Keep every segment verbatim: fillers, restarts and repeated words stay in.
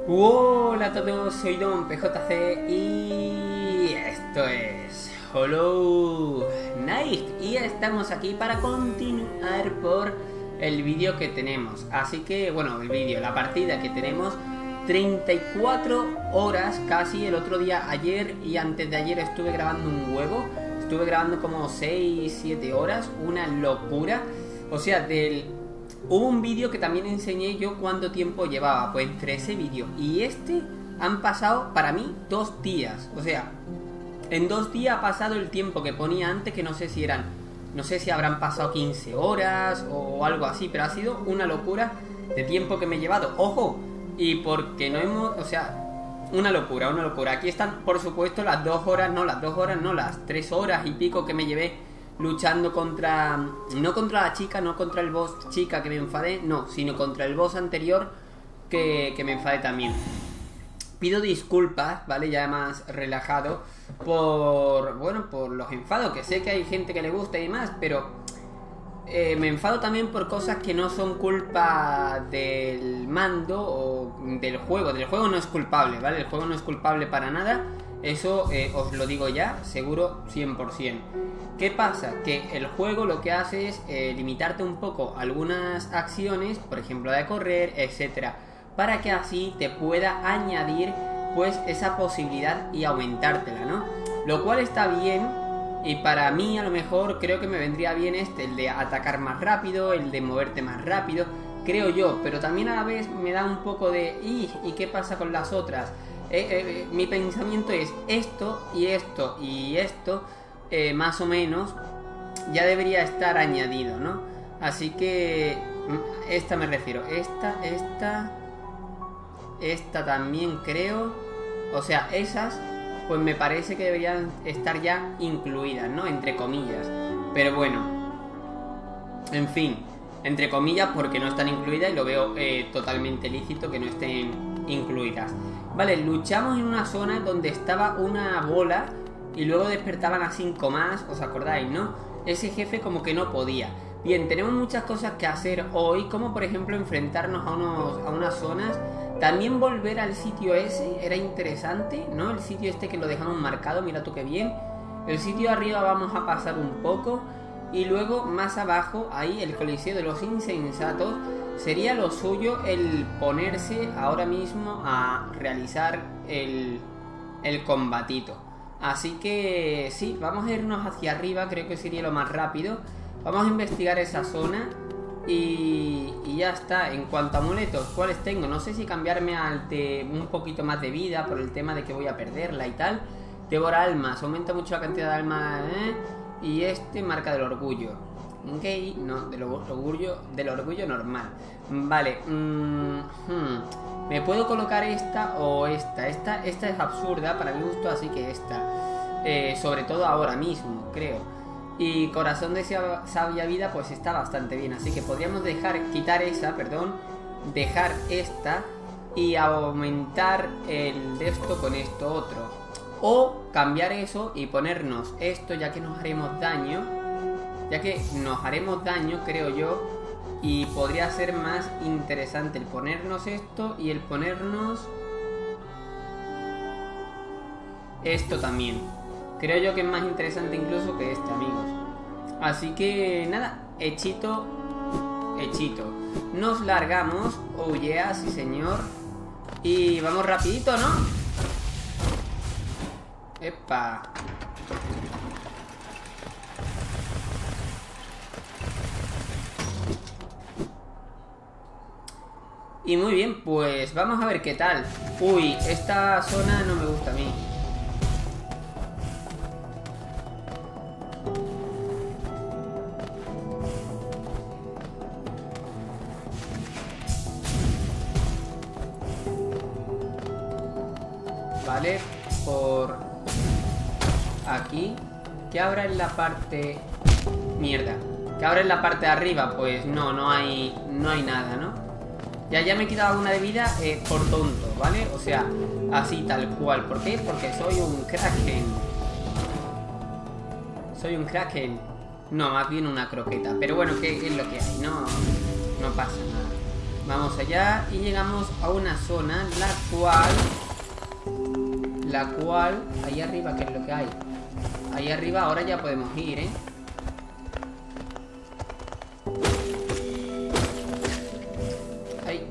Hola a todos, soy Don P J C y esto es Hollow Knight y estamos aquí para continuar por el vídeo que tenemos. Así que, bueno, el vídeo, la partida que tenemos, treinta y cuatro horas casi. El otro día, ayer y antes de ayer estuve grabando un huevo. Estuve grabando como seis siete horas, una locura. O sea, del... Hubo un vídeo que también enseñé yo cuánto tiempo llevaba. Pues entre ese vídeo y este han pasado para mí dos días. O sea, en dos días ha pasado el tiempo que ponía antes, que no sé si eran, no sé si habrán pasado quince horas o algo así, pero ha sido una locura de tiempo que me he llevado. ¡Ojo! Y porque no hemos, o sea, una locura, una locura. Aquí están, por supuesto, las dos horas, no, las dos horas, no, las tres horas y pico que me llevé luchando contra, no contra la chica, no contra el boss chica que me enfadé, no, sino contra el boss anterior que, que me enfadé también. Pido disculpas, ¿vale? Ya más relajado por, bueno, por los enfados, que sé que hay gente que le gusta y demás, pero eh, me enfado también por cosas que no son culpa del mando o del juego. Del juego no es culpable, ¿vale? El juego no es culpable para nada. Eso eh, os lo digo ya, seguro cien por cien. ¿Qué pasa? Que el juego lo que hace es eh, limitarte un poco algunas acciones, por ejemplo la de correr, etcétera, para que así te pueda añadir pues esa posibilidad y aumentártela, ¿no? Lo cual está bien, y para mí a lo mejor creo que me vendría bien este, el de atacar más rápido, el de moverte más rápido, creo yo, pero también a la vez me da un poco de ¿y, ¿y qué pasa con las otras? Eh, eh, mi pensamiento es esto y esto y esto, eh, más o menos ya debería estar añadido, ¿no? Así que esta me refiero, esta, esta, esta también creo, o sea, esas pues me parece que deberían estar ya incluidas, ¿no? Entre comillas, pero bueno, en fin, entre comillas porque no están incluidas y lo veo eh, totalmente lícito que no estén incluidas. Vale, luchamos en una zona donde estaba una bola y luego despertaban a cinco más, ¿os acordáis, no? Ese jefe como que no podía. Bien, tenemos muchas cosas que hacer hoy, como por ejemplo enfrentarnos a, unos, a unas zonas. También volver al sitio ese, era interesante, ¿no? El sitio este que lo dejamos marcado, mira tú qué bien. El sitio de arriba vamos a pasar un poco. Y luego más abajo, ahí el Coliseo de los Insensatos. Sería lo suyo el ponerse ahora mismo a realizar el, el combatito. Así que sí, vamos a irnos hacia arriba, creo que sería lo más rápido. Vamos a investigar esa zona y, y ya está. En cuanto a amuletos, ¿cuáles tengo? No sé si cambiarme al de un poquito más de vida por el tema de que voy a perderla y tal. Devora almas, aumenta mucho la cantidad de almas, ¿eh? Y este, marca del orgullo. Ok, no, del orgullo, del orgullo normal. Vale, mm, hmm. Me puedo colocar esta o esta. Esta esta es absurda para mi gusto, así que esta. Eh, sobre todo ahora mismo, creo. Y corazón de sabia vida, pues está bastante bien. Así que podríamos dejar, quitar esa, perdón. Dejar esta y aumentar el de esto con esto otro. O cambiar eso y ponernos esto, ya que nos haremos daño. Ya que nos haremos daño, creo yo. Y podría ser más interesante el ponernos esto y el ponernos esto también. Creo yo que es más interesante incluso que este, amigos. Así que nada, hechito, hechito. Nos largamos, oh yeah, sí señor. Y vamos rapidito, ¿no? Epa. Y muy bien, pues vamos a ver qué tal. Uy, esta zona no me gusta a mí. Vale, por aquí. ¿Qué habrá en la parte? Mierda. ¿Qué habrá en la parte de arriba? Pues no, no hay, no hay nada, ¿no? Ya, ya me he quitado una de vida eh, por tonto, ¿vale? O sea, así tal cual. ¿Por qué? Porque soy un kraken. Soy un kraken. No, más bien una croqueta. Pero bueno, ¿qué es lo que hay? No, no pasa nada. Vamos allá y llegamos a una zona la cual... La cual... Ahí arriba, ¿qué es lo que hay? Ahí arriba ahora ya podemos ir, ¿eh? Ahí.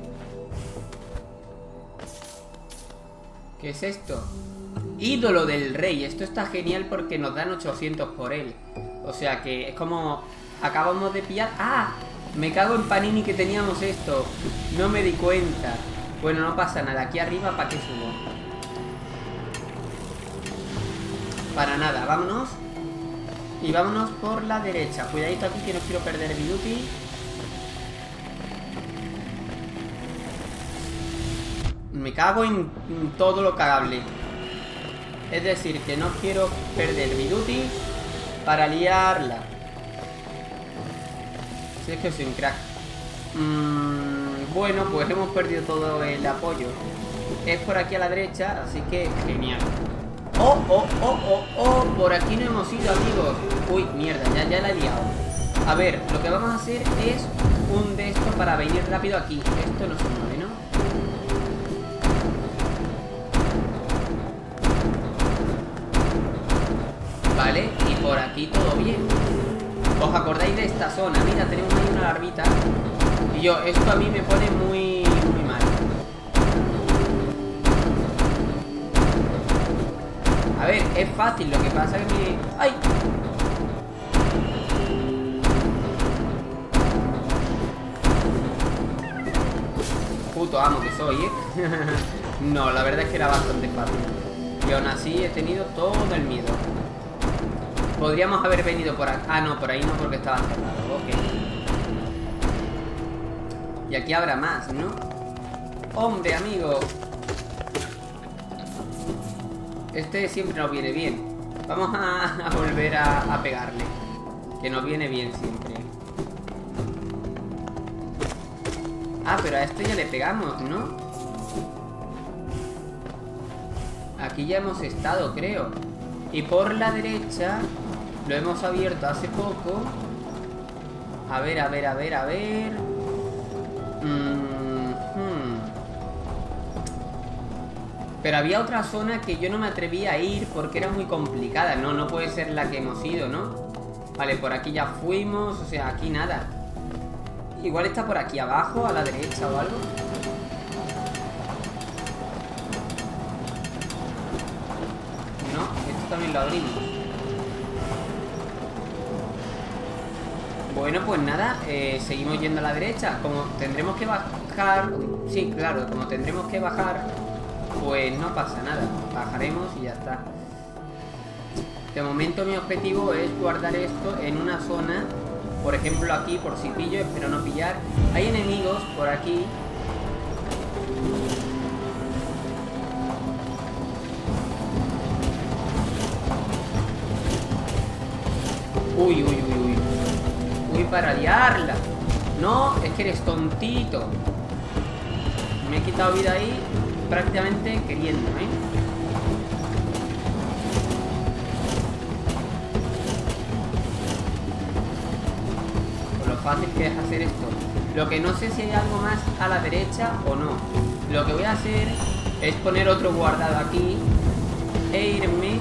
¿Qué es esto? Ídolo del rey. Esto está genial porque nos dan ochocientos por él. O sea que es como... Acabamos de pillar... ¡Ah! Me cago en Panini que teníamos esto. No me di cuenta. Bueno, no pasa nada. Aquí arriba, ¿para qué subo? Para nada. Vámonos. Y vámonos por la derecha. Cuidadito aquí que no quiero perder Viduti. Me cago en todo lo cagable. Es decir, que no quiero perder Viduti para liarla. Si es que soy un crack. Mm, bueno, pues hemos perdido todo el apoyo. Es por aquí a la derecha, así que genial. Oh, oh, oh, oh, oh. Por aquí no hemos ido, amigos. Uy, mierda, ya, ya la he liado. A ver, lo que vamos a hacer es un de estos para venir rápido aquí. Esto no se mueve, ¿no? Vale, y por aquí todo bien. ¿Os acordáis de esta zona? Mira, tenemos ahí una larvita. Y yo, esto a mí me pone muy, muy mal. A ver, es fácil, lo que pasa es que me... ¡Ay! Puto amo que soy, ¿eh? No, la verdad es que era bastante fácil. Y aún así he tenido todo el miedo. Podríamos haber venido por aquí. Ah, no, por ahí no, porque estaba cerrado. Ok. Y aquí habrá más, ¿no? Hombre, amigo. Este siempre nos viene bien. Vamos a, a volver a, a pegarle. Que nos viene bien siempre. Ah, pero a este ya le pegamos, ¿no? Aquí ya hemos estado, creo. Y por la derecha... Lo hemos abierto hace poco. A ver, a ver, a ver, a ver. Mm-hmm. Pero había otra zona que yo no me atrevía a ir porque era muy complicada. No, no puede ser la que hemos ido, ¿no? Vale, por aquí ya fuimos. O sea, aquí nada. Igual está por aquí abajo, a la derecha o algo. No, esto también lo abrimos. Bueno, pues nada, eh, seguimos yendo a la derecha. Como tendremos que bajar... Sí, claro, como tendremos que bajar, pues no pasa nada. Bajaremos y ya está. De momento mi objetivo es guardar esto en una zona. Por ejemplo aquí, por si pillo, espero no pillar. Hay enemigos por aquí. Uy, uy, uy, uy. Uy, para liarla. No, es que eres tontito. Me he quitado vida ahí prácticamente queriendo, ¿eh? Por lo fácil que es hacer esto. Lo que no sé si hay algo más a la derecha o no. Lo que voy a hacer es poner otro guardado aquí e irme.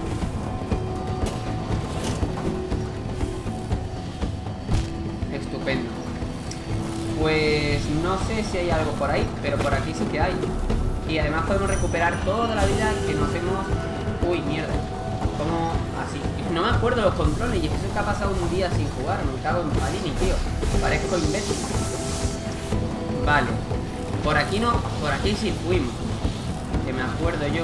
Estupendo. Pues no sé si hay algo por ahí, pero por aquí sí que hay. Y además podemos recuperar toda la vida que nos hemos... Uy, mierda. Como así. No me acuerdo los controles y eso es que ha pasado un día sin jugar. Me cago en Panini, tío. Parezco imbécil. Vale. Por aquí no, por aquí sí fuimos. Que me acuerdo yo.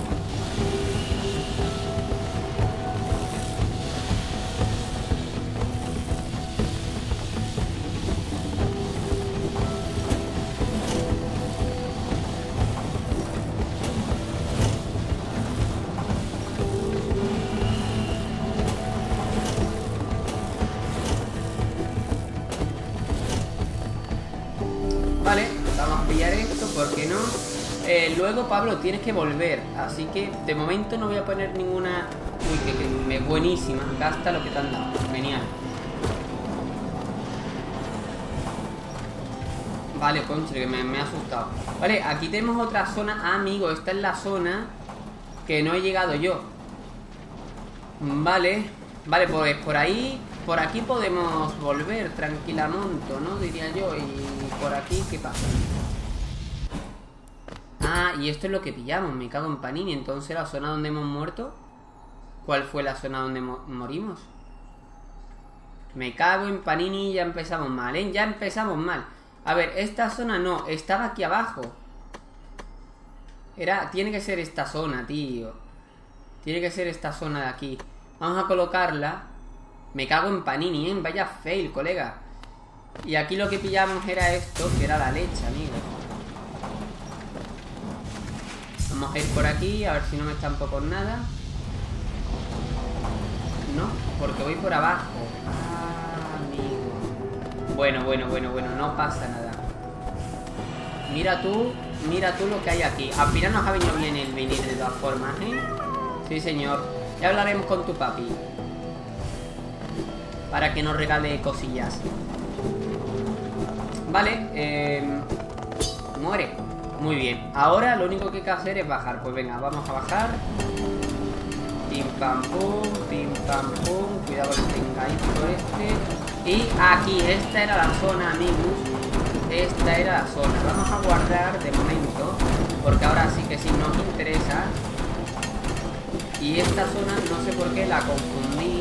Vale, vamos a pillar esto, ¿por qué no? Eh, luego, Pablo, tienes que volver. Así que, de momento, no voy a poner ninguna... Uy, que, que me buenísima. Gasta lo que te han dado. Genial. Vale, concha, que me, me ha asustado. Vale, aquí tenemos otra zona. Ah, amigo, esta es la zona que no he llegado yo. Vale. Vale, pues por ahí, por aquí podemos volver tranquilamente, ¿no? Diría yo. Y por aquí, ¿qué pasa? Ah, y esto es lo que pillamos. Me cago en Panini. Entonces, la zona donde hemos muerto, ¿cuál fue la zona donde mo morimos? Me cago en Panini. Ya empezamos mal, ¿eh? Ya empezamos mal. A ver, esta zona no. Estaba aquí abajo. Era, tiene que ser esta zona, tío. Tiene que ser esta zona de aquí. Vamos a colocarla. Me cago en Panini, ¿eh? Vaya fail, colega. Y aquí lo que pillamos era esto, que era la leche, amigo. Vamos a ir por aquí, a ver si no me estampo con nada. No, porque voy por abajo. Ah, amigo. Bueno, bueno, bueno, bueno, no pasa nada. Mira tú, mira tú lo que hay aquí. Al final nos ha venido bien el venir de todas formas, ¿eh? Sí, señor. Ya hablaremos con tu papi para que nos regale cosillas. Vale, eh, muere. Muy bien, ahora lo único que hay que hacer es bajar. Pues venga, vamos a bajar. Pim pam pum, pim pam pum. Cuidado con el pingadito este. Y aquí, esta era la zona, amigos. Esta era la zona. Vamos a guardar de momento, porque ahora sí que sí nos interesa. Y esta zona, no sé por qué la confundí.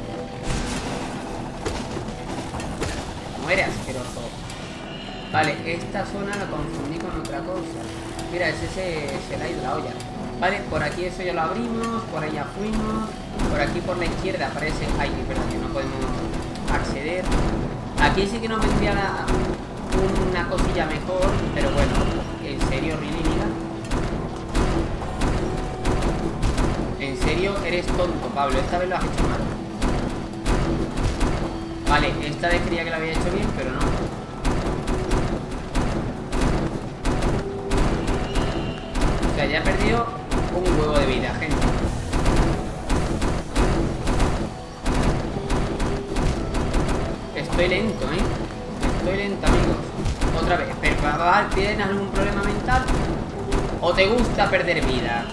Muere, asqueroso. Vale, esta zona la confundí con otra cosa. Mira, ese se, se le ha ido la olla. Vale, por aquí eso ya lo abrimos. Por ahí ya fuimos. Por aquí por la izquierda aparece... Ay, perdón, que no podemos acceder. Aquí sí que nos vendría la, una cosilla mejor. Pero bueno, en serio, really, mira. En serio, eres tonto, Pablo. Esta vez lo has hecho mal. Vale, esta vez creía que lo había hecho bien, pero no. O sea, ya he perdido un huevo de vida, gente. Estoy lento, ¿eh? Estoy lento, amigos. Otra vez. Pero, ¿tienes algún problema mental? ¿O te gusta perder vida?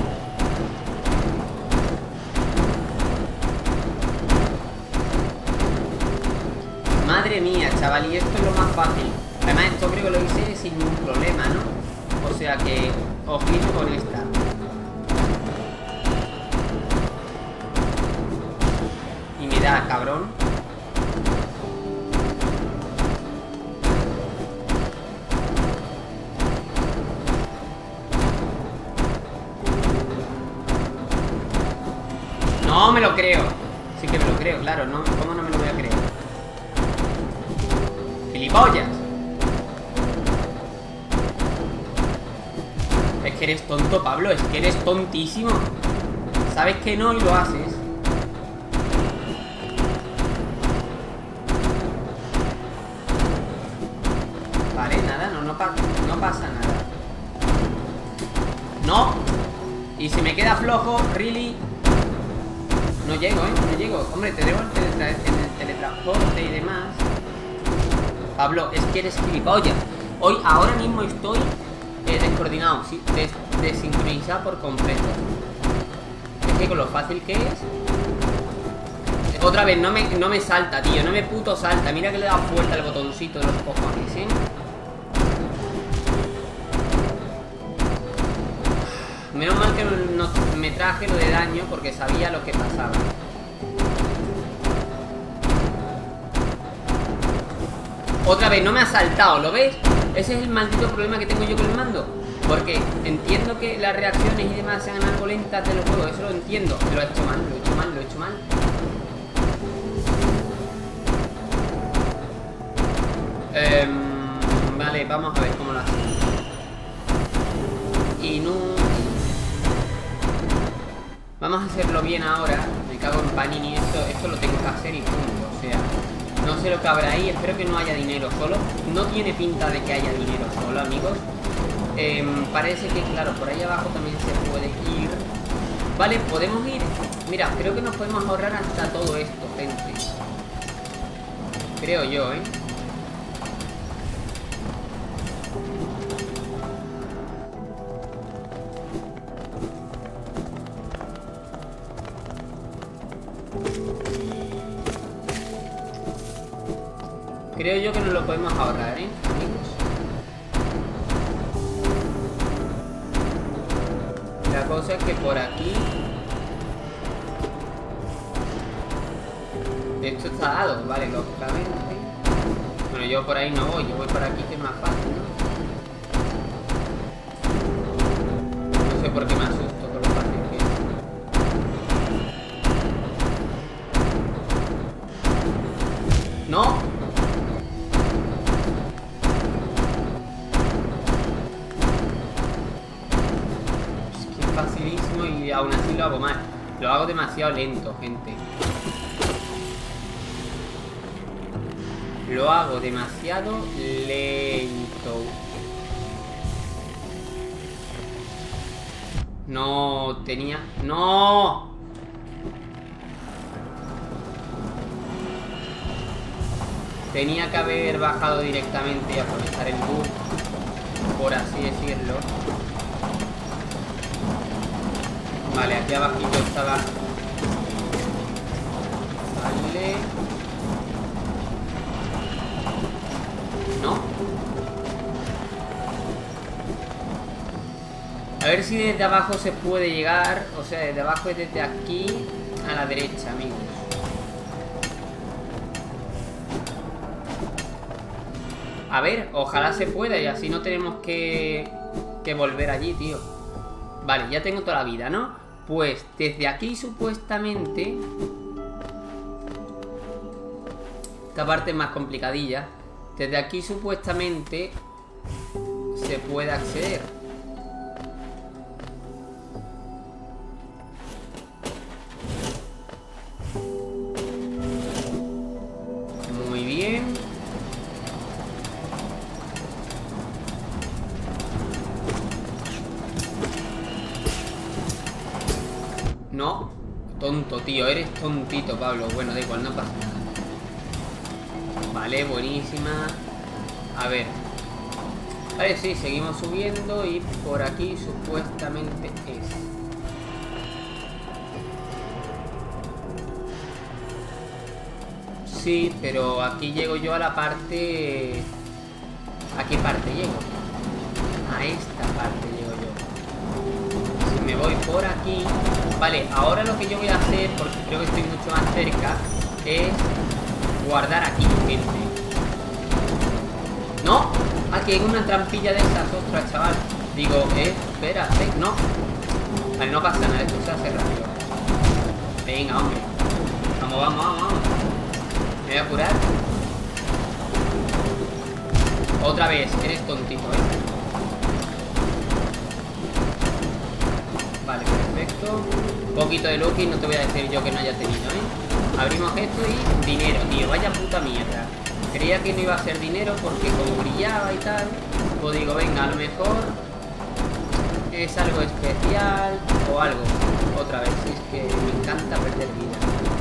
Madre mía, chaval, y esto es lo más fácil. Además, esto creo que lo hice sin ningún problema, ¿no? O sea que, ojito con esta. Y me da, cabrón. No me lo creo. Sí que me lo creo, claro, ¿no? ¿Cómo no me lo voy a creer? ¡Gilipollas! Es que eres tonto, Pablo. Es que eres tontísimo. Sabes que no y lo haces. Vale, nada, no, no, pa no pasa nada. ¡No! Y si me queda flojo, really. No llego, ¿eh? No llego. Hombre, te debo el, teletra el teletransporte y demás. Pablo, es que eres gilipollas. Hoy, ahora mismo estoy eh, descoordinado, sí, des desincronizado por completo. Es que con lo fácil que es. Otra vez, no me, no me salta, tío. No me puto salta. Mira que le he dado fuerza al botoncito de los cojones, ¿eh? Menos mal que no, no, me traje lo de daño porque sabía lo que pasaba. Otra vez, no me ha saltado, ¿lo ves? Ese es el maldito problema que tengo yo con el mando. Porque entiendo que las reacciones y demás sean algo lentas del juego. Eso lo entiendo. Lo he hecho mal, lo he hecho mal, lo he hecho mal. Eh, vale, vamos a ver cómo lo hacemos. Y no... Vamos a hacerlo bien ahora. Me cago en Panini. Esto, esto lo tengo que hacer y punto. O sea, no sé lo que habrá ahí. Espero que no haya dinero solo. No tiene pinta de que haya dinero solo, amigos. Eh, parece que, claro, por ahí abajo también se puede ir. Vale, podemos ir. Mira, creo que nos podemos ahorrar hasta todo esto, gente. Creo yo, ¿eh? Creo yo que nos lo podemos ahorrar, ¿eh, amigos? La cosa es que por aquí... Esto está dado, vale, lógicamente. Bueno, yo por ahí no voy, yo voy por aquí, que es más fácil, ¿no? No sé por qué me asusto con lo fácil que es. ¡No! Es que es facilísimo y aún así lo hago mal. Lo hago demasiado lento, gente. Lo hago demasiado lento. No tenía... ¡No! Tenía que haber bajado directamente y aprovechar el bug, por así decirlo. Vale, aquí abajito estaba... Vale... ¿No? A ver si desde abajo se puede llegar. O sea, desde abajo es desde aquí a la derecha, amigos. A ver, ojalá se pueda y así no tenemos que, que volver allí, tío. Vale, ya tengo toda la vida, ¿no? Pues desde aquí supuestamente... Esta parte es más complicadilla. Desde aquí supuestamente se puede acceder. Muy bien. No, tonto, tío, eres tontito, Pablo. Bueno, da igual, no pasa nada. Vale, buenísima. A ver. Vale, sí, seguimos subiendo y por aquí supuestamente es. Sí, pero aquí llego yo a la parte... ¿A qué parte llego? A esta parte llego yo. Si me voy por aquí... Vale, ahora lo que yo voy a hacer, porque creo que estoy mucho más cerca, es... guardar aquí, gente. ¡No! Aquí hay una trampilla de esas, ostras, chaval. Digo, eh, espérate, no. Vale, no pasa nada, esto se hace rápido. Venga, hombre. Vamos, vamos, vamos, vamos. Me voy a curar. Otra vez, eres tontito, ¿eh? Vale, perfecto. Un poquito de lucky, no te voy a decir yo que no haya tenido, ¿eh? Abrimos esto y dinero, tío, vaya puta mierda. Creía que no iba a ser dinero porque como brillaba y tal, pues digo, venga, a lo mejor es algo especial o algo. Otra vez, es que me encanta perder vida.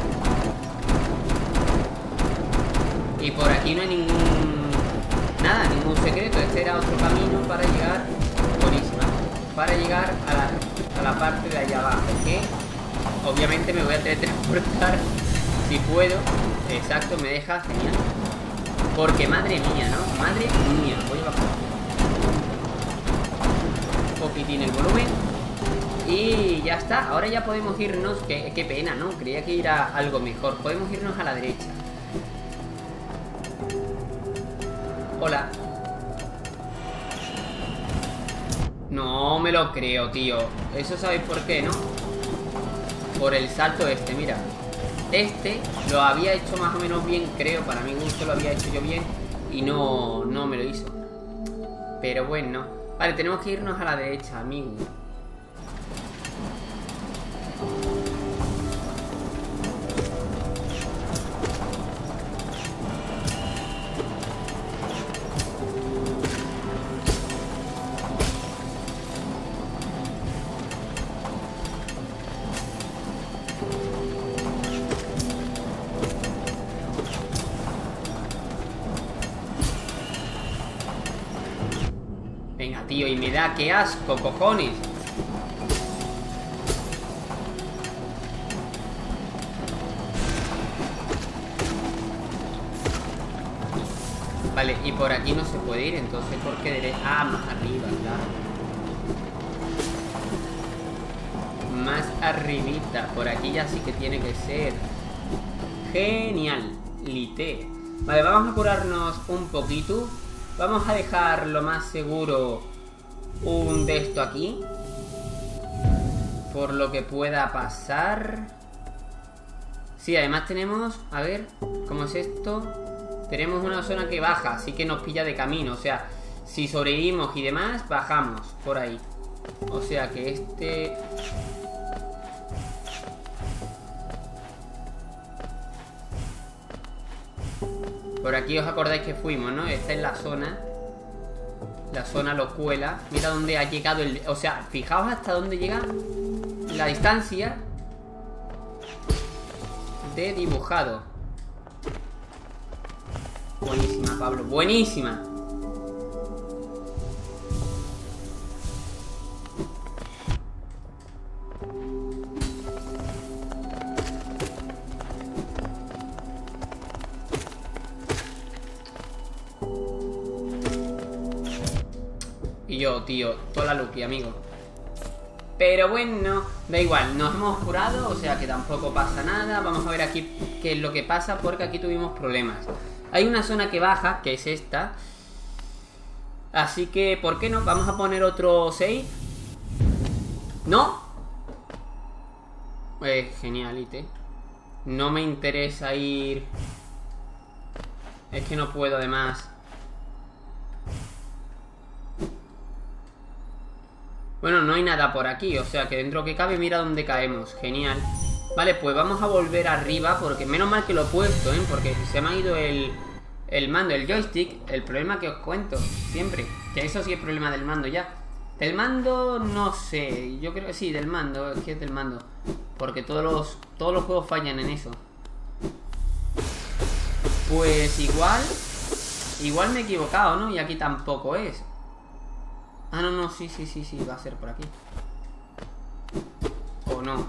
Y por aquí no hay ningún... nada, ningún secreto. Este era otro camino para llegar... Buenísima. Para llegar a la, a la parte de allá abajo, que obviamente me voy a teletransportar si puedo. Exacto, me deja genial. Porque madre mía, ¿no? Madre mía. Voy a bajar un poquitín el volumen. Y ya está. Ahora ya podemos irnos. Qué, qué pena, ¿no? Creía que era algo mejor. Podemos irnos a la derecha. Hola. No me lo creo, tío. Eso sabéis por qué, ¿no? Por el salto este, mira. Este lo había hecho más o menos bien, creo. Para mi gusto lo había hecho yo bien. Y no, no me lo hizo. Pero bueno. Vale, tenemos que irnos a la derecha, amigo. Venga, tío, y me da que asco, cojones. Vale, y por aquí no se puede ir, entonces ¿por qué derecha? Ah, más arriba, claro. Más arribita. Por aquí ya sí que tiene que ser. Genial. Lite. Vale, vamos a curarnos un poquito. Vamos a dejar lo más seguro un de esto aquí. Por lo que pueda pasar. Sí, además tenemos... A ver, ¿cómo es esto? Tenemos una zona que baja, así que nos pilla de camino. O sea, si sobrevivimos y demás, bajamos por ahí. O sea que este... Por aquí os acordáis que fuimos, ¿no? Esta es la zona. La zona locuela. Mira dónde ha llegado el... O sea, fijaos hasta dónde llega la distancia de dibujado. Buenísima, Pablo. Buenísima. Y yo, tío, toda la Lucky, amigo. Pero bueno, da igual, nos hemos curado, o sea que tampoco pasa nada. Vamos a ver aquí qué es lo que pasa, porque aquí tuvimos problemas. Hay una zona que baja, que es esta. Así que, ¿por qué no? Vamos a poner otro save. ¿No? Eh, genialite. No me interesa ir. Es que no puedo, además. Bueno, no hay nada por aquí, o sea que dentro que cabe, mira dónde caemos. Genial. Vale, pues vamos a volver arriba, porque menos mal que lo he puesto, ¿eh? Porque se me ha ido el, el mando, el joystick. El problema que os cuento siempre, que eso sí es problema del mando ya. Del mando, no sé, yo creo que sí, del mando, es que es del mando. Porque todos los, todos los juegos fallan en eso. Pues igual, igual me he equivocado, ¿no? Y aquí tampoco es. Ah, no, no, sí, sí, sí, sí, va a ser por aquí. O no.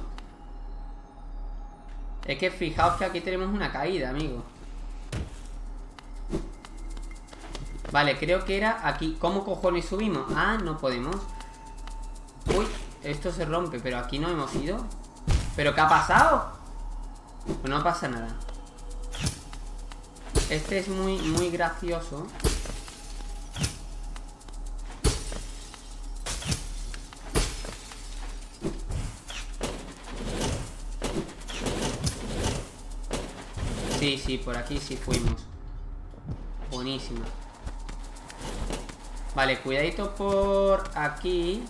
Es que fijaos que aquí tenemos una caída, amigo. Vale, creo que era aquí. ¿Cómo cojones subimos? Ah, no podemos. Uy, esto se rompe, pero aquí no hemos ido. ¿Pero qué ha pasado? Pues no pasa nada. Este es muy, muy gracioso. Sí, sí, por aquí sí fuimos. Buenísimo. Vale, cuidadito por aquí.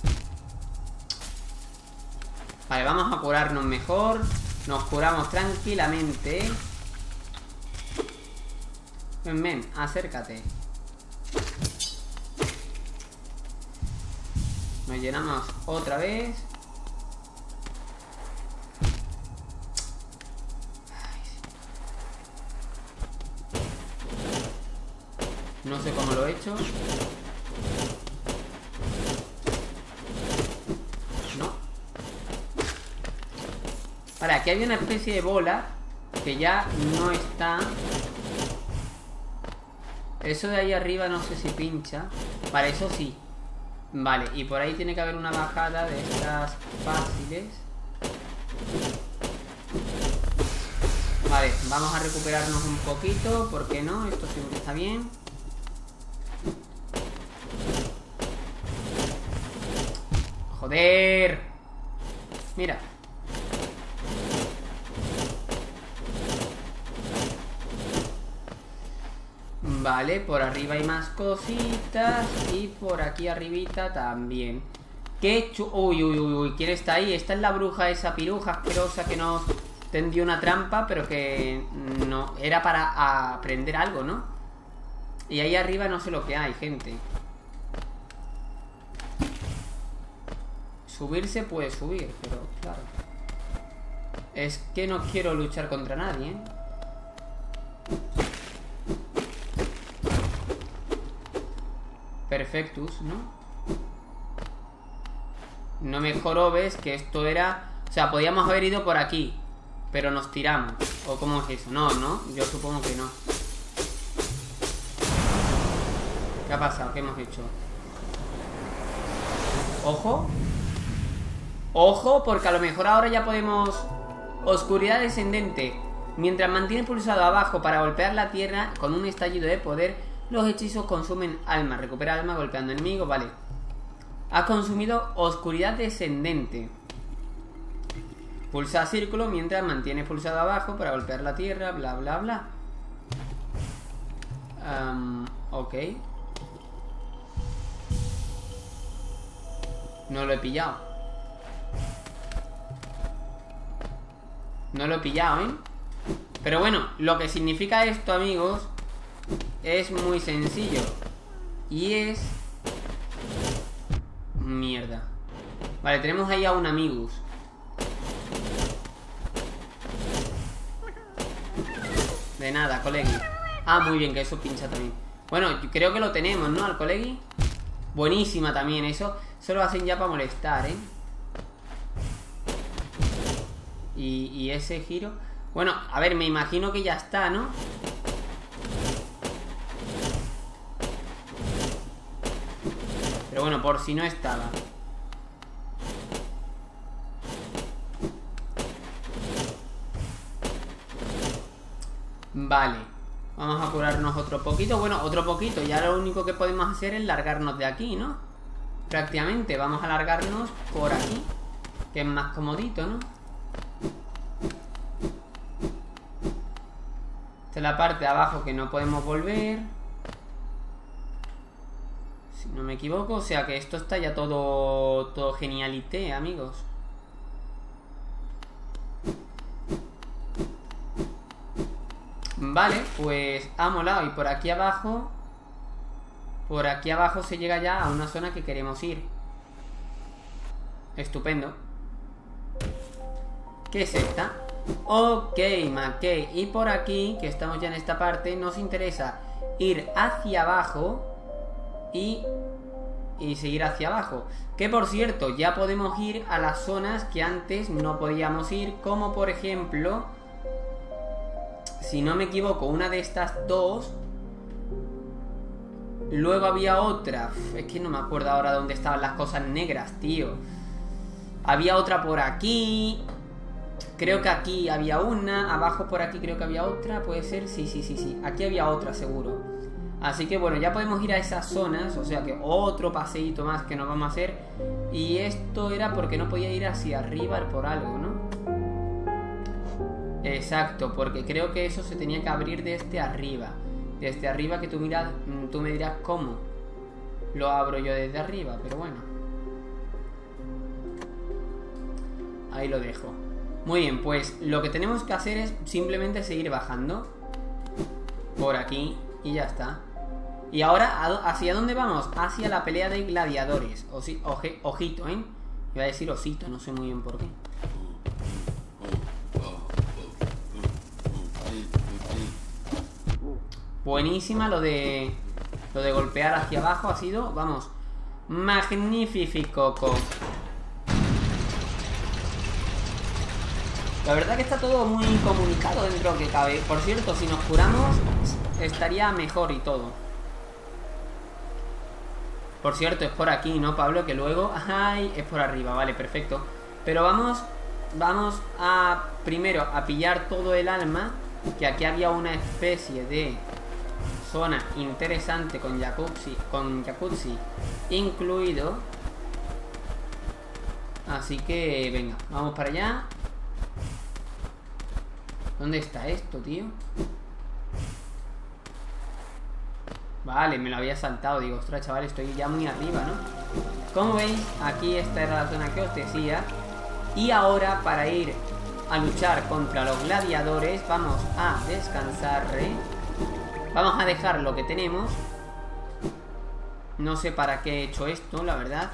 Vale, vamos a curarnos mejor. Nos curamos tranquilamente. Ven, ven, acércate. Nos llenamos otra vez. No sé cómo lo he hecho. No. Vale, aquí hay una especie de bola que ya no está. Eso de ahí arriba no sé si pincha. Vale, eso sí. Vale, y por ahí tiene que haber una bajada de estas fáciles. Vale, vamos a recuperarnos un poquito. ¿Por qué no? Esto siempre está bien. Joder. Mira. Vale, por arriba hay más cositas. Y por aquí arribita también. Qué chu... Uy, uy, uy, uy. ¿Quién está ahí? Esta es la bruja, esa piruja asquerosa que nos tendió una trampa, pero que no era para aprender algo, ¿no? Y ahí arriba no sé lo que hay, gente. Subirse puede subir, pero claro. Es que no quiero luchar contra nadie, ¿eh? Perfectus, ¿no? No me jorobes, que esto era... O sea, podíamos haber ido por aquí, pero nos tiramos. ¿O cómo es eso? No, ¿no? Yo supongo que no. ¿Qué ha pasado? ¿Qué hemos hecho? Ojo. Ojo, porque a lo mejor ahora ya podemos... Oscuridad descendente. Mientras mantienes pulsado abajo para golpear la tierra con un estallido de poder, los hechizos consumen alma. Recupera alma golpeando enemigos, vale. Has consumido oscuridad descendente. Pulsa círculo mientras mantienes pulsado abajo para golpear la tierra, bla, bla, bla. Um, ok. No lo he pillado. No lo he pillado, ¿eh? Pero bueno, lo que significa esto, amigos, es muy sencillo. Y es... Mierda. Vale, tenemos ahí a un Amigus. De nada, colegui. Ah, muy bien, que eso pincha también. Bueno, creo que lo tenemos, ¿no? Al colegui. Buenísima también eso. Eso lo hacen ya para molestar, ¿eh? Y, y ese giro... Bueno, a ver, me imagino que ya está, ¿no? Pero bueno, por si no estaba. Vale. Vamos a curarnos otro poquito. Bueno, otro poquito. Ya lo único que podemos hacer es largarnos de aquí, ¿no? Prácticamente. Vamos a largarnos por aquí, que es más comodito, ¿no? Esta es la parte de abajo que no podemos volver. Si no me equivoco. O sea que esto está ya todo, todo genialité, amigos. Vale, pues ha molado. Y por aquí abajo... Por aquí abajo se llega ya a una zona que queremos ir. Estupendo. ¿Qué es esta? Ok, McKay. Y por aquí, que estamos ya en esta parte, nos interesa ir hacia abajo y, y seguir hacia abajo. Que por cierto, ya podemos ir a las zonas que antes no podíamos ir. Como por ejemplo, si no me equivoco, una de estas dos. Luego había otra. Es que no me acuerdo ahora dónde estaban las cosas negras, tío. Había otra por aquí. Creo que aquí había una. Abajo por aquí creo que había otra. ¿Puede ser? Sí, sí, sí, sí. Aquí había otra seguro. Así que bueno, ya podemos ir a esas zonas. O sea que otro paseíto más que nos vamos a hacer. Y esto era porque no podía ir hacia arriba por algo, ¿no? Exacto, porque creo que eso se tenía que abrir desde arriba. Desde arriba, que tú miras, tú me dirás cómo lo abro yo desde arriba, pero bueno. Ahí lo dejo. Muy bien, pues lo que tenemos que hacer es simplemente seguir bajando por aquí y ya está. Y ahora, ¿hacia dónde vamos? Hacia la pelea de gladiadores. Osi, oje, ojito, ¿eh? Iba a decir osito, no sé muy bien por qué. Buenísima lo de... Lo de golpear hacia abajo ha sido, vamos, magnífico. La verdad que está todo muy comunicado dentro de lo que cabe. Por cierto, si nos curamos, estaría mejor y todo. Por cierto, es por aquí, ¿no, Pablo? Que luego... ¡Ay! Es por arriba, vale, perfecto. Pero vamos... Vamos a... Primero, a pillar todo el alma. Que aquí había una especie de... Zona interesante con jacuzzi, con jacuzzi incluido. Así que, venga, vamos para allá. ¿Dónde está esto, tío? Vale, me lo había saltado. Digo, ostras, chaval, estoy ya muy arriba, ¿no? Como veis, aquí esta era la zona que os decía. Y ahora, para ir a luchar contra los gladiadores, vamos a descansar, ¿eh? Vamos a dejar lo que tenemos. No sé para qué he hecho esto, la verdad.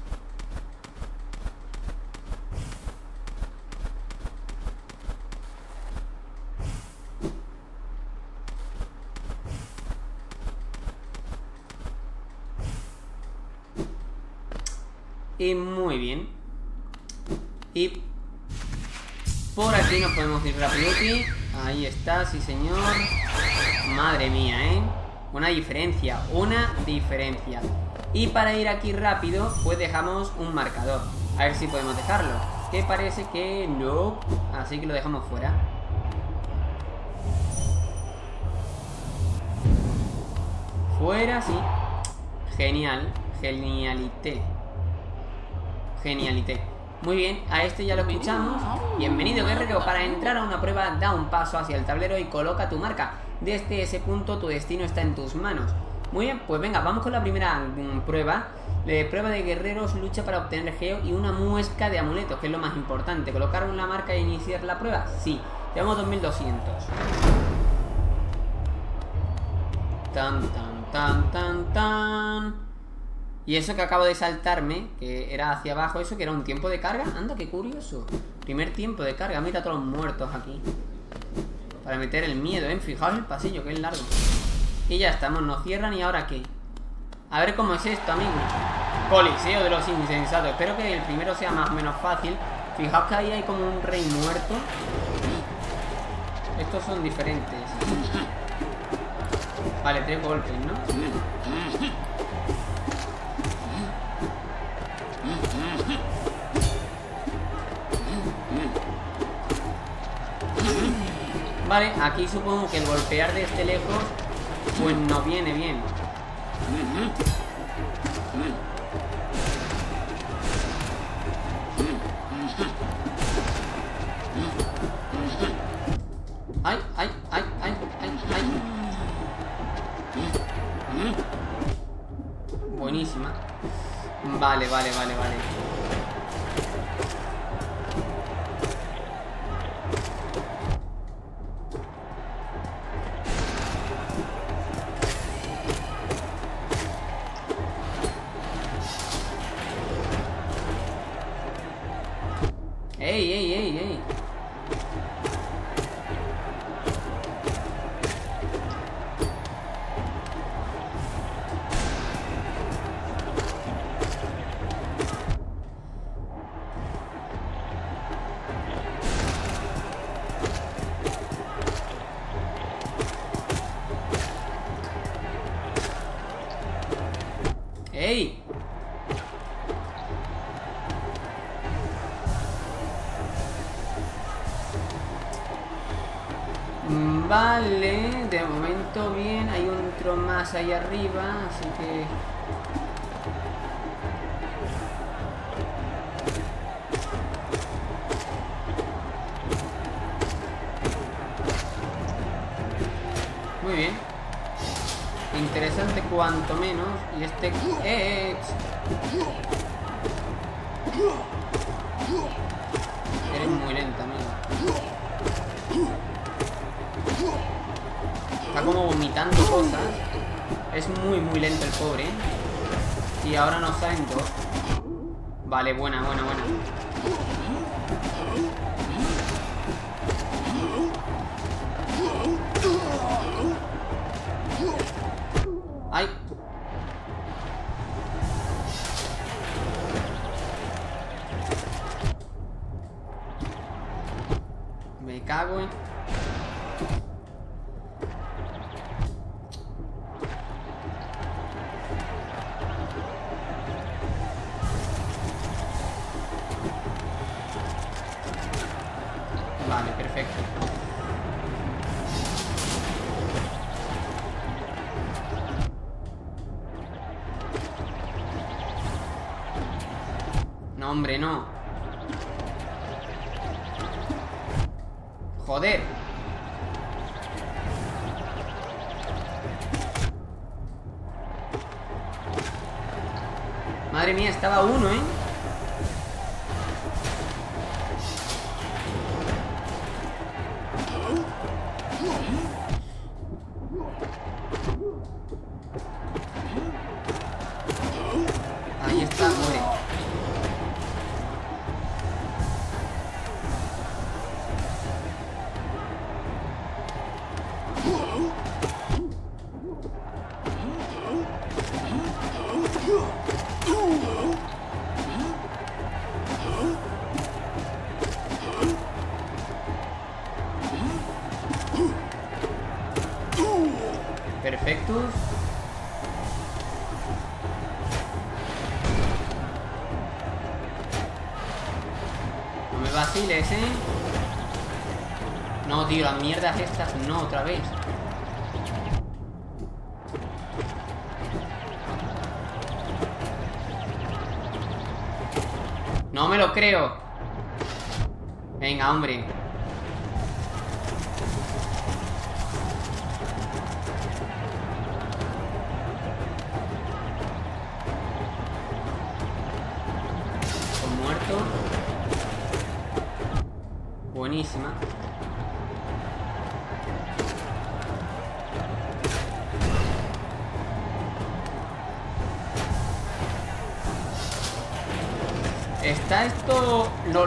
Y muy bien. Y por aquí nos podemos ir rápido. Ahí está, sí señor. Madre mía, ¿eh? Una diferencia, una diferencia. Y para ir aquí rápido, pues dejamos un marcador. A ver si podemos dejarlo. Que parece que no. Así que lo dejamos fuera. Fuera, sí. Genial. Genialité. Genialité. Muy bien, a este ya lo escuchamos. Bienvenido, guerrero. Para entrar a una prueba, da un paso hacia el tablero y coloca tu marca. Desde ese punto, tu destino está en tus manos. Muy bien, pues venga, vamos con la primera um, prueba. La prueba de guerreros, lucha para obtener geo y una muesca de amuletos, que es lo más importante. ¿Colocar una marca e iniciar la prueba? Sí. Llevamos dos mil doscientos. Tan, tan, tan, tan, tan. Y eso que acabo de saltarme, que era hacia abajo, eso que era un tiempo de carga. Anda, qué curioso. Primer tiempo de carga. Mira a todos los muertos aquí. Para meter el miedo, ¿eh? Fijaos el pasillo, que es largo. Y ya estamos, nos cierran. ¿Y ahora qué? A ver cómo es esto, amigo. Coliseo de los insensatos. Espero que el primero sea más o menos fácil. Fijaos que ahí hay como un rey muerto. Estos son diferentes. Vale, tres golpes, ¿no? Vale, aquí supongo que el golpear de este lejos pues no viene bien. Ay, ay, ay, ay, ay, ay. Buenísima. Vale, vale, vale, vale. ¡Ey, ey, ey, ey! ¡Ey! Vale, de momento bien. Hay otro más ahí arriba, así que... muy bien. Interesante cuanto menos. Y este... ¡Eh! Eres muy lenta, amigo. Está como vomitando cosas. Es muy muy lento el pobre. Y ahora nos salen dos. Vale, buena, buena, buena. ¡Ay! Me cago en... Vale, perfecto. No, hombre, no. Joder. Madre mía, estaba uno, ¿eh? Ahí está, muere. vaciles, ¿eh? No, tío, las mierdas estas no, otra vez. No me lo creo. Venga, hombre. Son muertos. Buenísima. Está esto... LOL.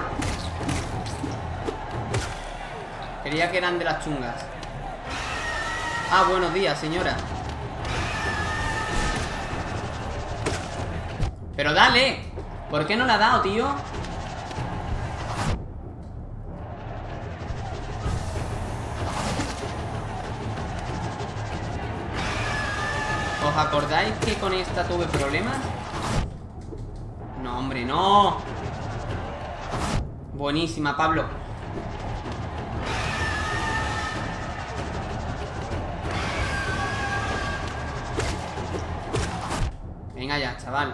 Creía que eran de las chungas. Ah, buenos días, señora. Pero dale. ¿Por qué no la ha dado, tío? ¿Os acordáis que con esta tuve problemas? No, hombre, no. Buenísima, Pablo. Venga ya, chaval.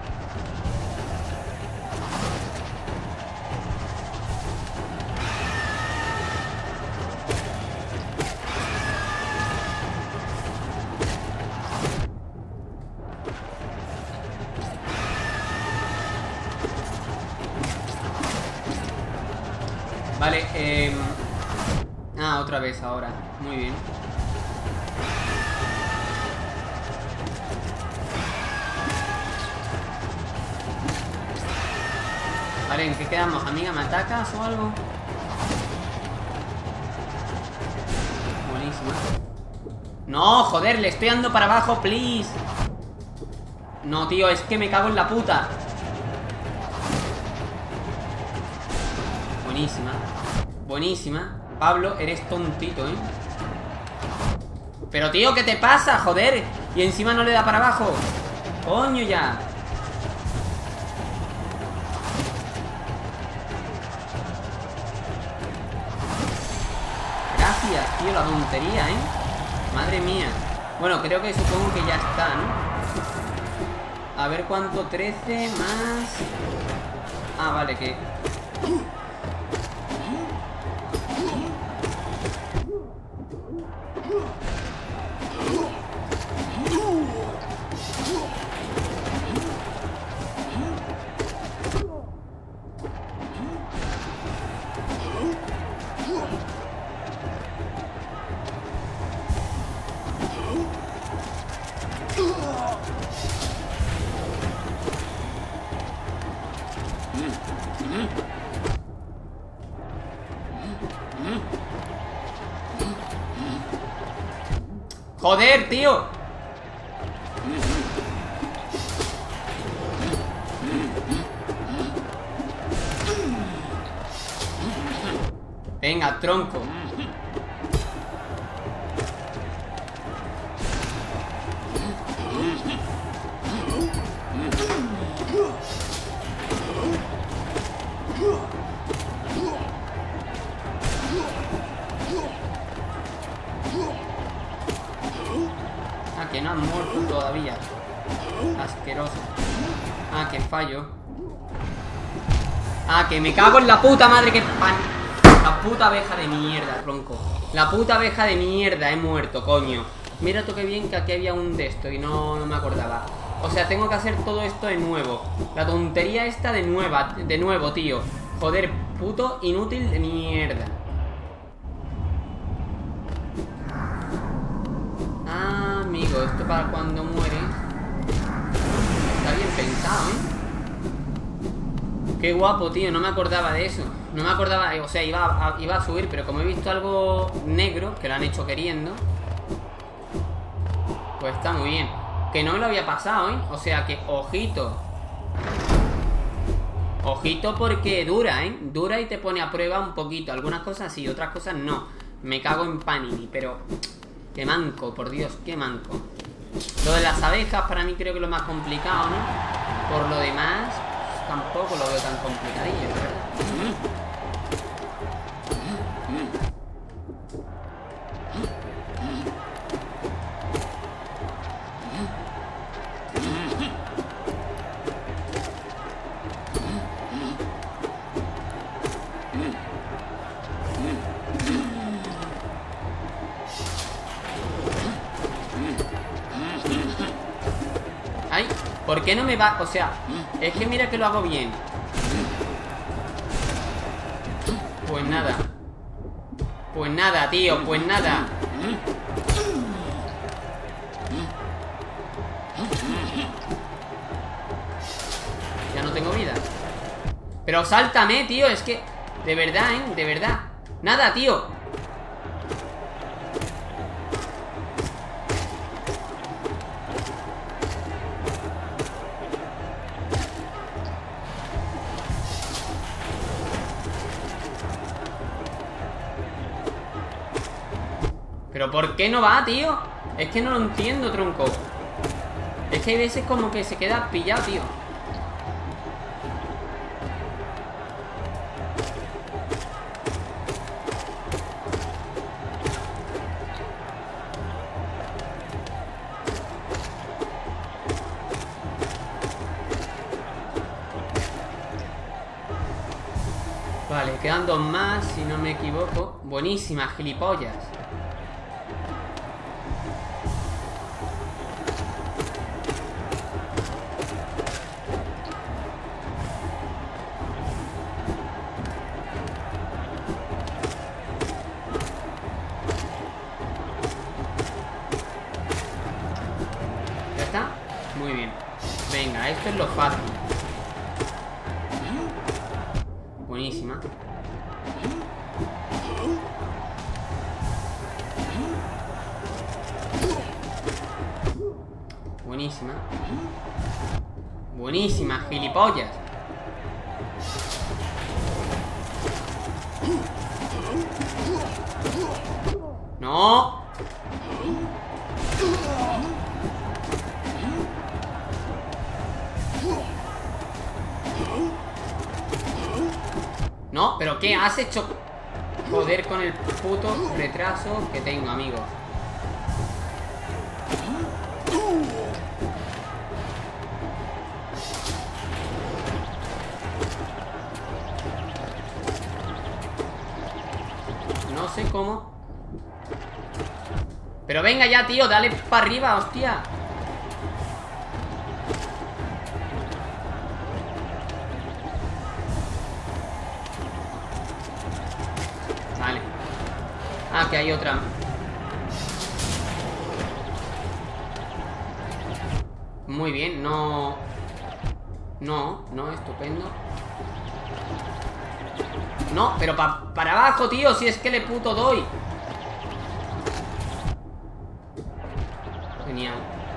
Vale, eh... ah, otra vez ahora. Muy bien. Vale, ¿en qué quedamos? Amiga, ¿me atacas o algo? Buenísimo. No, joder, le estoy dando para abajo, please. No, tío, es que me cago en la puta. Buenísima. Buenísima. Pablo, eres tontito, ¿eh? Pero, tío, ¿qué te pasa? Joder. Y encima no le da para abajo. Coño, ya. Gracias, tío, la tontería, ¿eh? Madre mía. Bueno, creo que supongo que ya está, ¿no? A ver cuánto, trece más... Ah, vale, que... ¡Joder, tío! Venga, tronco. Ah, que no han muerto todavía. Asqueroso. Ah, que fallo. Ah, que me cago en la puta madre que pan. La puta abeja de mierda, tronco. La puta abeja de mierda, he muerto, coño. Mira tú qué bien que aquí había un de esto y no, no me acordaba. O sea, tengo que hacer todo esto de nuevo. La tontería esta de nueva, de nuevo, tío. Joder, puto inútil de mierda. Ah, amigo, esto para cuando muere. Está bien pensado, ¿eh? Qué guapo, tío, no me acordaba de eso. No me acordaba, o sea, iba a, iba a subir, pero como he visto algo negro, que lo han hecho queriendo, pues está muy bien. Que no me lo había pasado, ¿eh? O sea que, ojito. Ojito porque dura, ¿eh? Dura y te pone a prueba un poquito. Algunas cosas sí, otras cosas no. Me cago en Panini, pero... Qué manco, por Dios, qué manco. Lo de las abejas para mí creo que es lo más complicado, ¿no? Por lo demás, tampoco lo veo tan complicadillo, ¿verdad? Ay, ¿por qué no me va? O sea, es que mira que lo hago bien. Pues nada. Pues nada, tío, pues nada. Ya no tengo vida. Pero sáltame, tío, es que... De verdad, ¿eh? De verdad. Nada, tío. ¿Pero por qué no va, tío? Es que no lo entiendo, tronco. Es que hay veces como que se queda pillado, tío. Vale, quedan dos más, si no me equivoco. Buenísima, gilipollas. ¿Ya está? Muy bien. Venga, esto es lo fácil. Buenísima. Buenísima. Buenísima, gilipollas. No. No, pero ¿qué has hecho? Joder con el puto retraso que tengo, amigos. No sé cómo. Pero venga ya, tío, dale para arriba, hostia. Vale. Ah, que hay otra. Muy bien, no... No, no, estupendo. No, pero pa para abajo, tío, si es que le puto doy. Genial.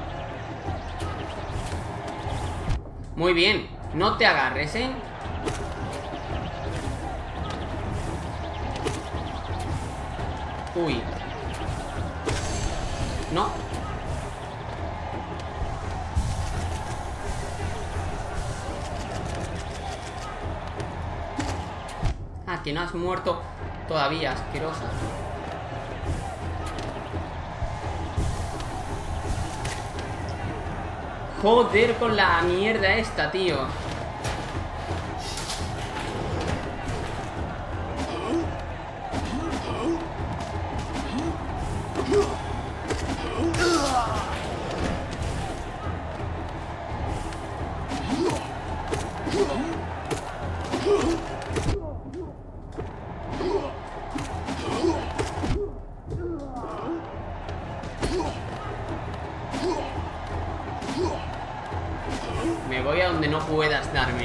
Muy bien, no te agarres, ¿eh? Uy. No. Ah, que no has muerto todavía, asquerosa. Joder con la mierda esta, tío. Me voy a donde no puedas darme.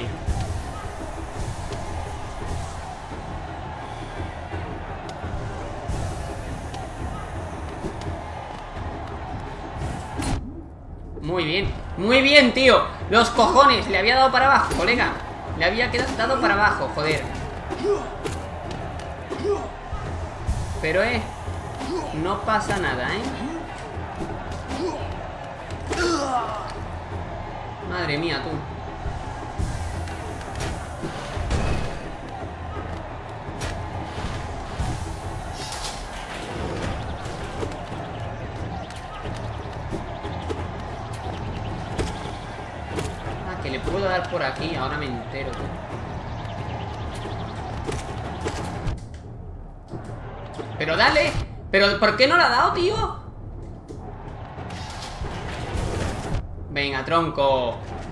Muy bien, muy bien, tío. Los cojones, le había dado para abajo, colega. Le había quedado dado para abajo, joder. Pero eh, no pasa nada, eh. Madre mía, tú. dar por aquí. Ahora me entero, tú. Pero dale. ¿Pero por qué no la ha dado, tío? Venga, tronco.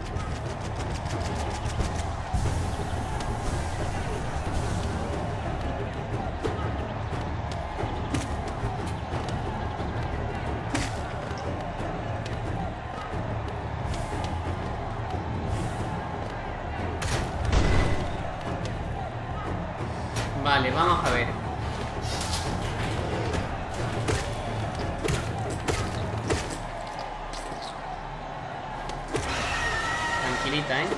Vale, vamos a ver. Tranquilita, ¿eh?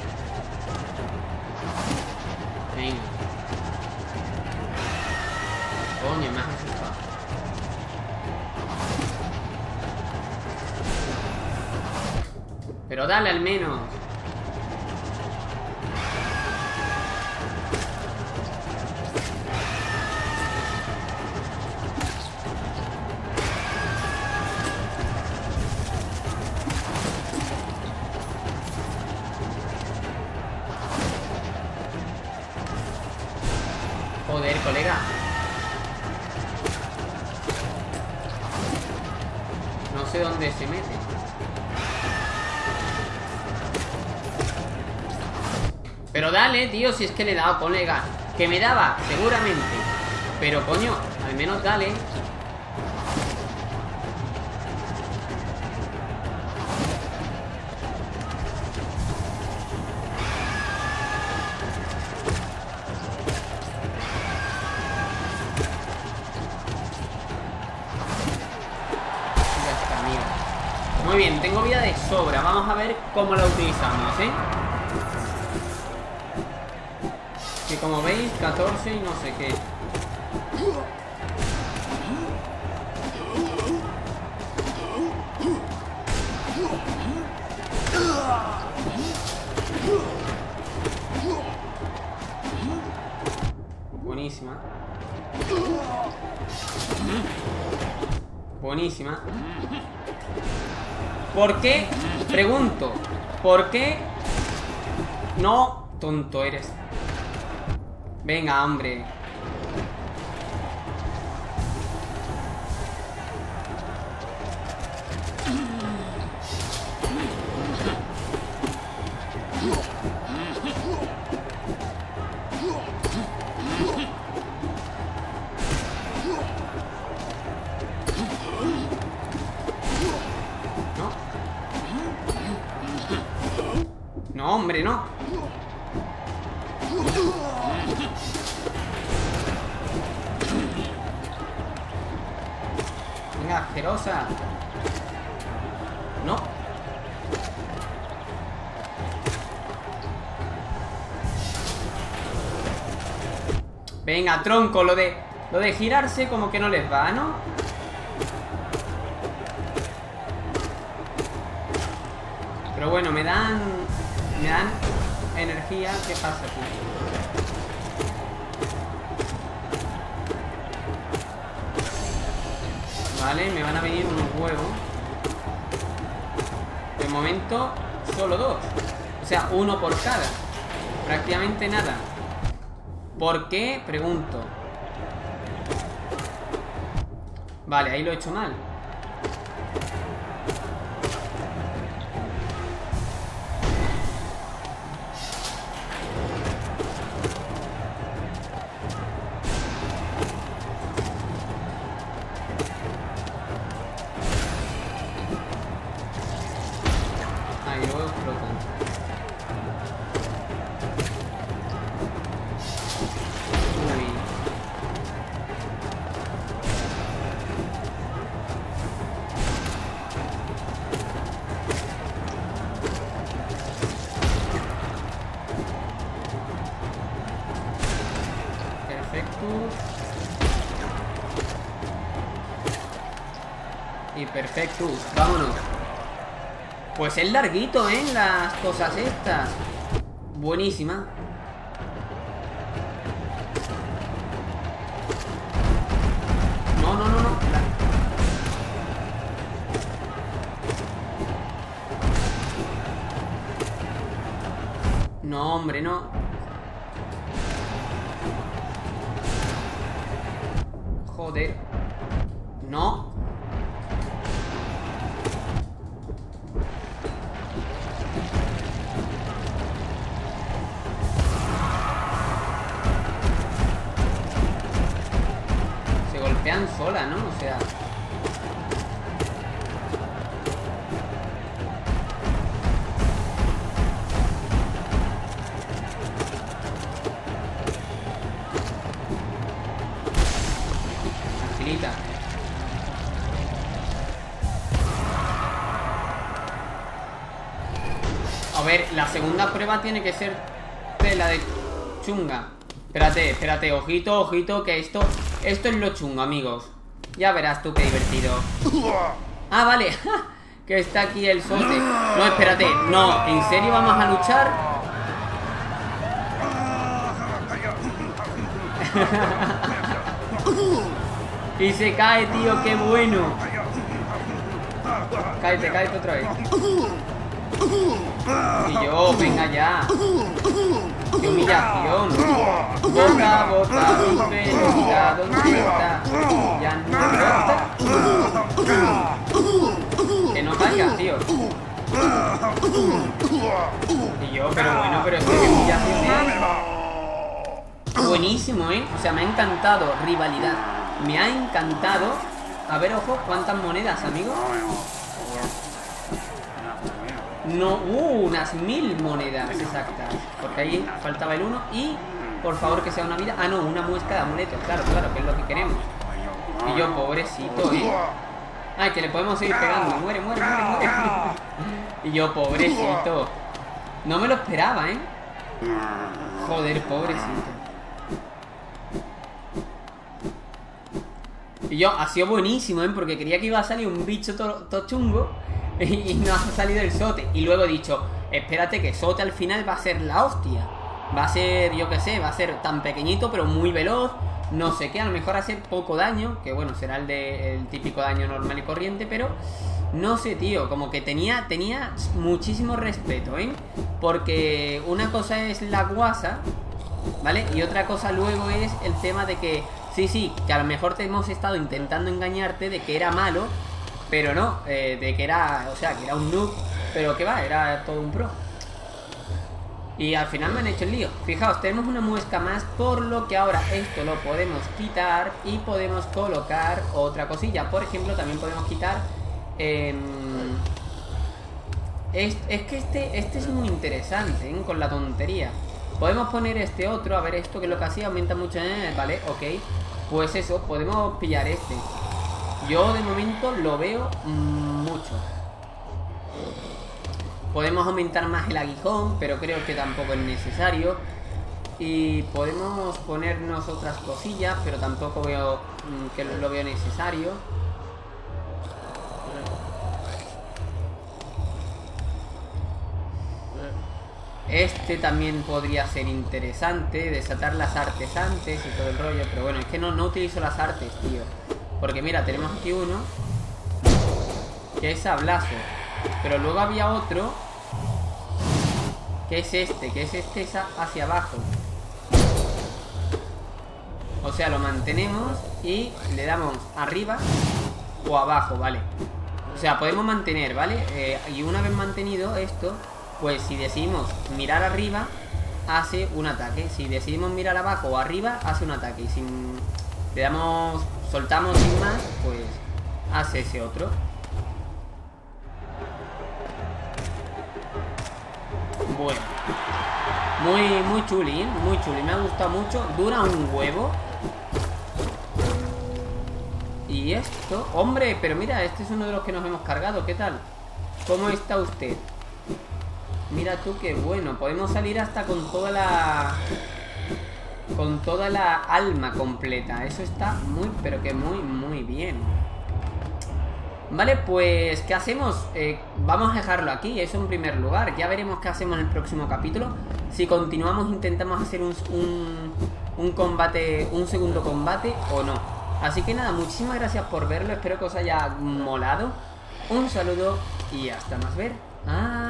Venga. Coño, me has asustado. Pero dale al menos. Joder, colega. No sé dónde se mete. Pero dale, tío, si es que le he dado, colega. Que me daba, seguramente. Pero, coño, al menos dale. Muy bien, tengo vida de sobra. Vamos a ver cómo la utilizamos, ¿eh? Que como veis, catorce y no sé qué. Buenísima. Buenísima. ¿Por qué? Pregunto. ¿Por qué? No, tonto eres. Venga, hombre. No, hombre, no. Venga, asquerosa. No. Venga, tronco, lo de lo de girarse como que no les va, ¿no? Pero bueno, me dan me dan energía. ¿Qué pasa aquí? Vale, me van a venir unos huevos. De momento, solo dos. O sea, uno por cada. Prácticamente nada. ¿Por qué? Pregunto. Vale, ahí lo he hecho mal. Ahí luego explotan. Uy. Perfecto. Y perfecto. Vámonos. Pues es larguito, ¿eh? Las cosas estas. Buenísima. No, no, no, no. La... No, hombre, no. Joder. No. Se golpean sola, ¿no? O sea... A ver, la segunda prueba tiene que ser tela de chunga. Espérate, espérate, ojito, ojito, que esto Esto es lo chungo, amigos. Ya verás tú qué divertido. Ah, vale, que está aquí el sote. No, espérate, no, ¿en serio vamos a luchar? Y se cae, tío, qué bueno. Cállate, cállate otra vez. Y yo, venga ya. ¡Qué humillación! Bota, bota, mi pelota, ¿dónde está? Ya no bota. Que no caiga, tío. Y yo, pero bueno, pero es que qué humillación es. Buenísimo, ¿eh? O sea, me ha encantado. Rivalidad. Me ha encantado. A ver, ojo, ¿cuántas monedas, amigo? No, uh, unas mil monedas exactas. Porque ahí faltaba el uno. Y, por favor, que sea una vida. Ah, no, una muesca de amuletos. Claro, claro, que es lo que queremos. Y yo, pobrecito, ¿eh? Ay, que le podemos seguir pegando. Muere, muere, muere, muere. Y yo, pobrecito. No me lo esperaba, ¿eh? Joder, pobrecito. Y yo, ha sido buenísimo, ¿eh? Porque creía que iba a salir un bicho todo to chungo. Y no ha salido el sote. Y luego he dicho, espérate que sote al final va a ser la hostia. Va a ser, yo qué sé, va a ser tan pequeñito pero muy veloz. No sé qué, a lo mejor hace poco daño. Que bueno, será el, de, el típico daño normal y corriente. Pero no sé, tío, como que tenía, tenía muchísimo respeto, ¿eh? Porque una cosa es la guasa, ¿vale? Y otra cosa luego es el tema de que sí, sí, que a lo mejor te hemos estado intentando engañarte de que era malo. Pero no, eh, de que era, o sea, que era un noob. Pero que va, era todo un pro. Y al final me han hecho el lío. Fijaos, tenemos una muesca más. Por lo que ahora esto lo podemos quitar. Y podemos colocar otra cosilla. Por ejemplo, también podemos quitar eh, es, es que este, este es muy interesante, ¿eh? Con la tontería. Podemos poner este otro. A ver, esto que es lo que hacía, aumenta mucho, eh, vale, ok. Pues eso, podemos pillar este. Yo de momento lo veo mucho. Podemos aumentar más el aguijón, pero creo que tampoco es necesario. Y podemos ponernos otras cosillas, pero tampoco veo que lo veo necesario. Este también podría ser interesante. Desatar las artes antes y todo el rollo. Pero bueno, es que no, no utilizo las artes, tío. Porque mira, tenemos aquí uno que es sablazo. Pero luego había otro que es este, que es este hacia abajo. O sea, lo mantenemos y le damos arriba o abajo, ¿vale? O sea, podemos mantener, ¿vale? Eh, y una vez mantenido esto, pues si decidimos mirar arriba, hace un ataque. Si decidimos mirar abajo o arriba, hace un ataque. Y si le damos... soltamos sin más, pues hace ese otro. Bueno, muy, muy chuli, ¿eh? Muy chuli, me ha gustado mucho. Dura un huevo. Y esto, hombre, pero mira, este es uno de los que nos hemos cargado. ¿Qué tal? ¿Cómo está usted? Mira tú, qué bueno. Podemos salir hasta con toda la... con toda la alma completa. Eso está muy, pero que muy, muy bien. Vale, pues, ¿qué hacemos? Eh, vamos a dejarlo aquí, eso en primer lugar. Ya veremos qué hacemos en el próximo capítulo. Si continuamos, intentamos hacer un, un, un combate, un segundo combate o no. Así que nada, muchísimas gracias por verlo. Espero que os haya molado. Un saludo y hasta más ver. Ah.